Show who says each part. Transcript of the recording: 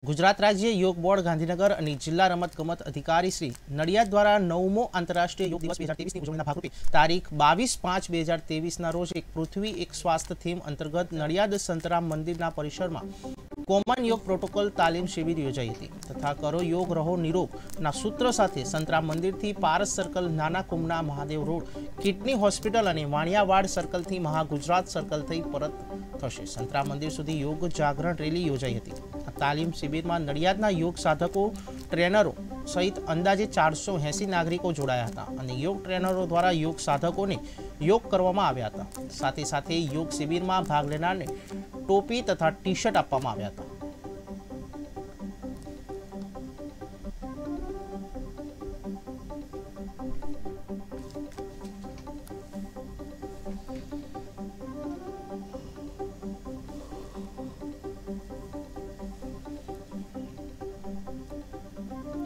Speaker 1: ગુજરાત રાજ્ય યોગ બોર્ડ ગાંધીનગર અને જિલ્લા રમતગમત અધિકારી શ્રી નડિયાદ દ્વારા 9મો આંતરરાષ્ટ્રીય યોગ દિવસ 2023ની ઉજવણીના ભાગરૂપે તારીખ 22/5/2023ના રોજ એક પૃથ્વી એક સ્વાસ્થ્ય થીમ અંતર્ગત નડિયાદ સંતરામ મંદિરના પરિસરમાં કોમન યોગ પ્રોટોકોલ તાલીમ શિબિર યોજાઈ હતી તથા કરો યોગ રહો નિરોગના સૂત્ર સાથે સંતરામ મંદિરથી પારસ સર્કલ નાના કુમના મહાદેવ રોડ કિડની હોસ્પિટલ અને વાણિયાવાડ સર્કલથી મહાગુજરાત સર્કલ થઈ પરત થશે। સંતરામ મંદિર સુધી યોગ જાગરણ રેલી યોજાઈ હતી। આ તાલીમ શિબિરમાં નડિયાદના યોગ સાધકો ટ્રેનરો સહિત અંદાજે 480 નાગરિકો જોડાયા હતા અને યોગ ટ્રેનરો દ્વારા યોગ સાધકોને યોગ કરવામાં આવ્યા હતા। સાથે સાથે યોગ શિબિરમાં ભાગ લેનારને ટોપી તથા ટી-શર્ટ આપવામાં આવ્યા હતા।